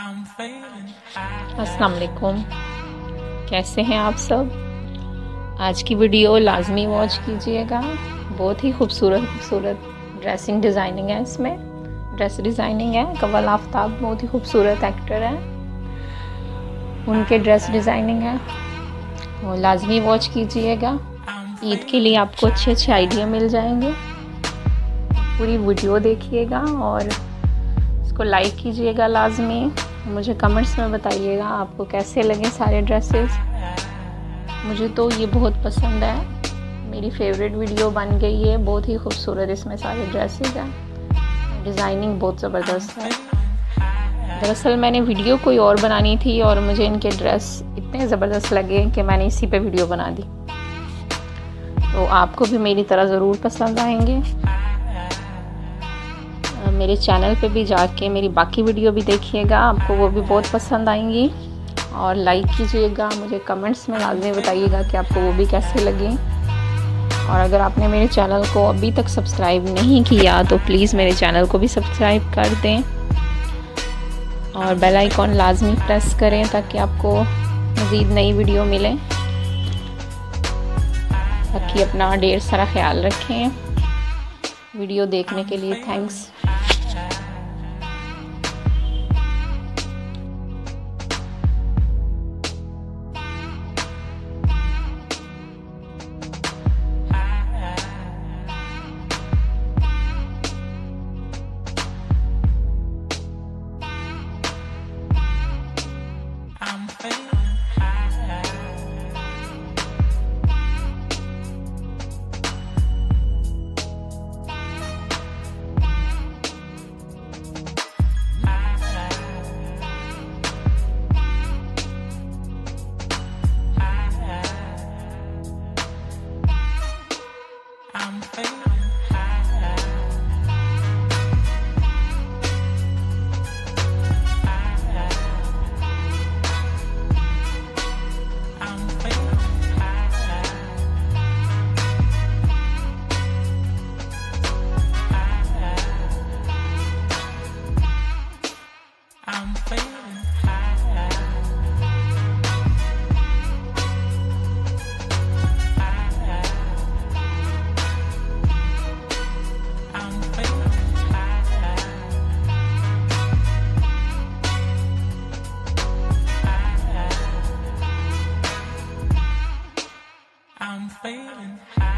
अस्सलाम वालेकुम, कैसे हैं आप सब। आज की वीडियो लाजमी वॉच कीजिएगा। बहुत ही खूबसूरत ड्रेसिंग डिज़ाइनिंग है, इसमें ड्रेस डिज़ाइनिंग है। कवल आफ्ताब बहुत ही खूबसूरत एक्टर है, उनके ड्रेस डिज़ाइनिंग है, वो लाजमी वॉच कीजिएगा। ईद के लिए आपको अच्छे आइडिया मिल जाएंगे। पूरी वीडियो देखिएगा और इसको लाइक कीजिएगा लाजमी। मुझे कमेंट्स में बताइएगा आपको कैसे लगे सारे ड्रेसेस। मुझे तो ये बहुत पसंद है, मेरी फेवरेट वीडियो बन गई है। बहुत ही खूबसूरत इसमें सारे ड्रेसेस हैं, डिज़ाइनिंग बहुत ज़बरदस्त है। दरअसल मैंने वीडियो कोई और बनानी थी और मुझे इनके ड्रेस इतने ज़बरदस्त लगे कि मैंने इसी पे वीडियो बना दी। तो आपको भी मेरी तरह ज़रूर पसंद आएंगे। मेरे चैनल पे भी जाके मेरी बाकी वीडियो भी देखिएगा, आपको वो भी बहुत पसंद आएंगी। और लाइक कीजिएगा, मुझे कमेंट्स में लाजमी बताइएगा कि आपको वो भी कैसे लगी। और अगर आपने मेरे चैनल को अभी तक सब्सक्राइब नहीं किया तो प्लीज़ मेरे चैनल को भी सब्सक्राइब कर दें और बेल आइकॉन लाजमी प्रेस करें ताकि आपको मज़ीद नई वीडियो मिले। बाकी अपना ढेर सारा ख्याल रखें। वीडियो देखने के लिए थैंक्स। I'm feeling high.